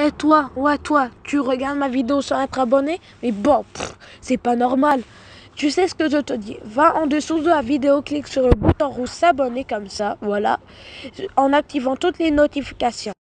Et toi, ouais, toi, tu regardes ma vidéo sans être abonné? Mais bon, c'est pas normal. Tu sais ce que je te dis? Va en dessous de la vidéo, clique sur le bouton rouge s'abonner comme ça, voilà, en activant toutes les notifications.